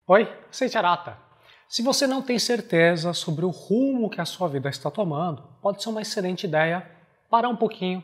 Oi, Seiichi Arata. Se você não tem certeza sobre o rumo que a sua vida está tomando, pode ser uma excelente ideia parar um pouquinho,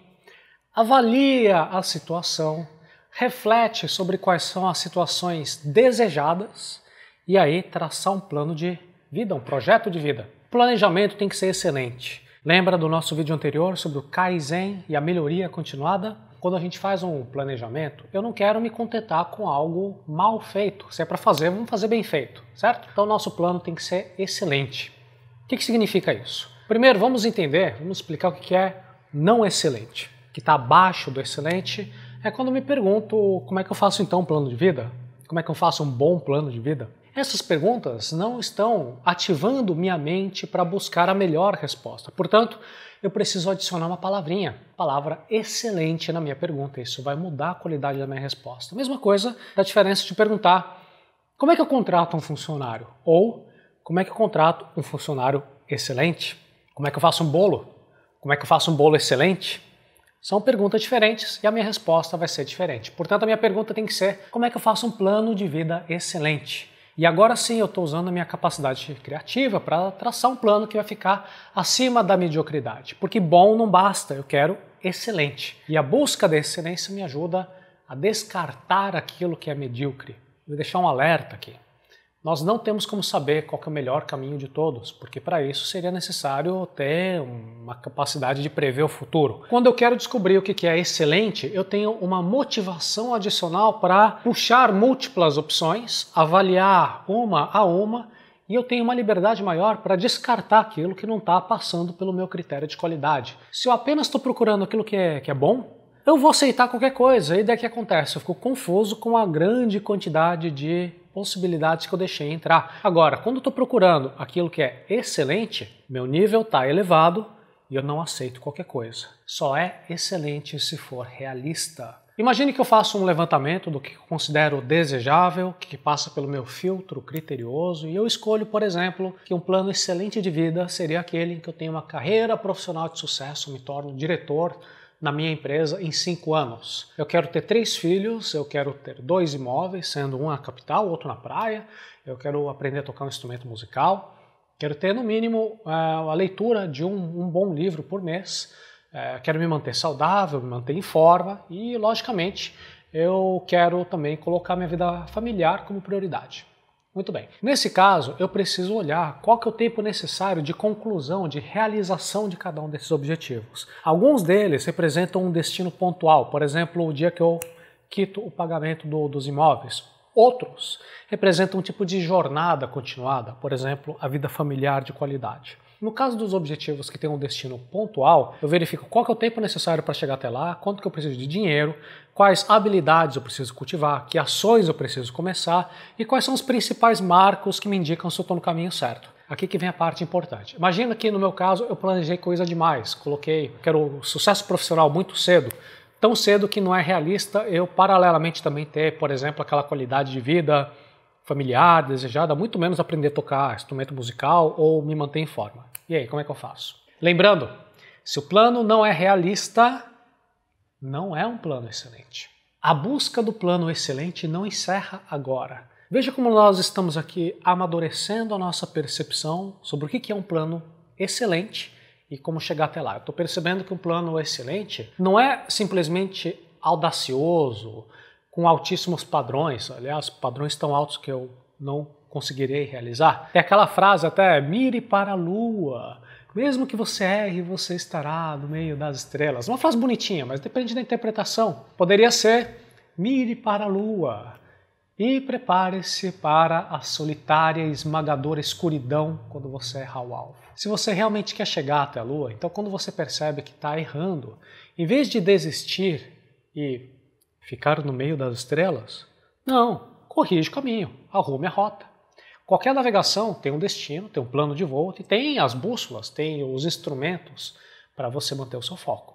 avalia a situação, reflete sobre quais são as situações desejadas e aí traçar um plano de vida, um projeto de vida. O planejamento tem que ser excelente. Lembra do nosso vídeo anterior sobre o Kaizen e a melhoria continuada? Quando a gente faz um planejamento, eu não quero me contentar com algo mal feito. Se é para fazer, vamos fazer bem feito, certo? Então o nosso plano tem que ser excelente. O que significa isso? Primeiro, vamos explicar o que é não excelente. O que está abaixo do excelente é quando eu me pergunto como é que eu faço então um plano de vida? Como é que eu faço um bom plano de vida? Essas perguntas não estão ativando minha mente para buscar a melhor resposta. Portanto, eu preciso adicionar uma palavrinha, palavra excelente na minha pergunta. Isso vai mudar a qualidade da minha resposta. Mesma coisa da diferença de perguntar como é que eu contrato um funcionário? Ou como é que eu contrato um funcionário excelente? Como é que eu faço um bolo? Como é que eu faço um bolo excelente? São perguntas diferentes e a minha resposta vai ser diferente. Portanto, a minha pergunta tem que ser como é que eu faço um plano de vida excelente? E agora sim eu estou usando a minha capacidade criativa para traçar um plano que vai ficar acima da mediocridade. Porque bom não basta, eu quero excelente. E a busca da excelência me ajuda a descartar aquilo que é medíocre. Vou deixar um alerta aqui. Nós não temos como saber qual que é o melhor caminho de todos, porque para isso seria necessário ter uma capacidade de prever o futuro. Quando eu quero descobrir o que é excelente, eu tenho uma motivação adicional para puxar múltiplas opções, avaliar uma a uma, e eu tenho uma liberdade maior para descartar aquilo que não está passando pelo meu critério de qualidade. Se eu apenas estou procurando aquilo que é bom, eu vou aceitar qualquer coisa, e daí que acontece? Eu fico confuso com a grande quantidade de possibilidades que eu deixei entrar. Agora, quando eu estou procurando aquilo que é excelente, meu nível está elevado e eu não aceito qualquer coisa. Só é excelente se for realista. Imagine que eu faço um levantamento do que eu considero desejável, que passa pelo meu filtro criterioso, e eu escolho, por exemplo, que um plano excelente de vida seria aquele em que eu tenho uma carreira profissional de sucesso, me torno diretor na minha empresa em 5 anos. Eu quero ter 3 filhos, eu quero ter 2 imóveis, sendo um na capital, outro na praia, eu quero aprender a tocar um instrumento musical, quero ter no mínimo a leitura de um bom livro por mês, quero me manter saudável, me manter em forma e, logicamente, eu quero também colocar minha vida familiar como prioridade. Muito bem. Nesse caso, eu preciso olhar qual que é o tempo necessário de conclusão, de realização de cada um desses objetivos. Alguns deles representam um destino pontual, por exemplo, o dia que eu quito o pagamento dos imóveis. Outros representam um tipo de jornada continuada, por exemplo, a vida familiar de qualidade. No caso dos objetivos que têm um destino pontual, eu verifico qual que é o tempo necessário para chegar até lá, quanto que eu preciso de dinheiro, quais habilidades eu preciso cultivar, que ações eu preciso começar e quais são os principais marcos que me indicam se eu estou no caminho certo. Aqui que vem a parte importante. Imagina que no meu caso eu planejei coisa demais, quero sucesso profissional muito cedo, tão cedo que não é realista eu paralelamente também ter, por exemplo, aquela qualidade de vida familiar, desejada, muito menos aprender a tocar instrumento musical ou me manter em forma. E aí, como é que eu faço? Lembrando, se o plano não é realista, não é um plano excelente. A busca do plano excelente não encerra agora. Veja como nós estamos aqui amadurecendo a nossa percepção sobre o que é um plano excelente e como chegar até lá. Eu estou percebendo que um plano excelente não é simplesmente audacioso, com altíssimos padrões, aliás, padrões tão altos que eu não conseguirei realizar. Tem aquela frase até, mire para a lua, mesmo que você erre, você estará no meio das estrelas. Uma frase bonitinha, mas depende da interpretação. Poderia ser, mire para a lua e prepare-se para a solitária e esmagadora escuridão quando você errar o alvo. Se você realmente quer chegar até a lua, então quando você percebe que está errando, em vez de desistir e ficar no meio das estrelas? Não, corrige o caminho, arrume a rota. Qualquer navegação tem um destino, tem um plano de voo, e tem as bússolas, tem os instrumentos para você manter o seu foco.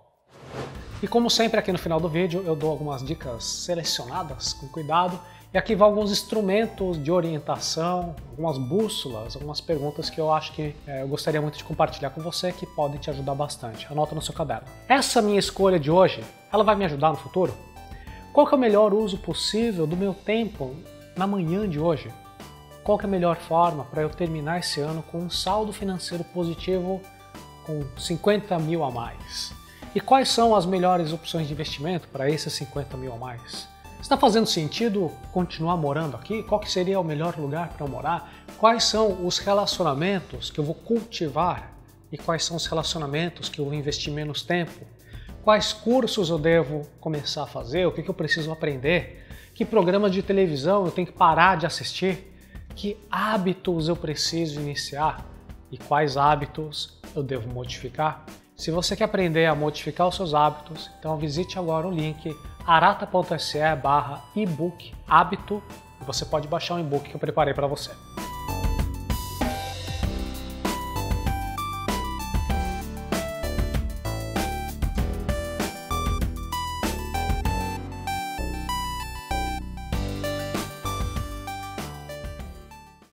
E como sempre aqui no final do vídeo eu dou algumas dicas selecionadas com cuidado, e aqui vão alguns instrumentos de orientação, algumas bússolas, algumas perguntas que eu acho que eu gostaria muito de compartilhar com você que podem te ajudar bastante. Anota no seu caderno. Essa minha escolha de hoje, ela vai me ajudar no futuro? Qual que é o melhor uso possível do meu tempo na manhã de hoje? qual que é a melhor forma para eu terminar esse ano com um saldo financeiro positivo com 50 mil a mais. E quais são as melhores opções de investimento para esses 50 mil a mais? Está fazendo sentido continuar morando aqui? Qual que seria o melhor lugar para eu morar? Quais são os relacionamentos que eu vou cultivar e quais são os relacionamentos que eu vou investir menos tempo? Quais cursos eu devo começar a fazer? O que eu preciso aprender? Que programa de televisão eu tenho que parar de assistir? Que hábitos eu preciso iniciar? E quais hábitos eu devo modificar? Se você quer aprender a modificar os seus hábitos, então visite agora o link arata.se/ebook hábito e você pode baixar um e-book que eu preparei para você.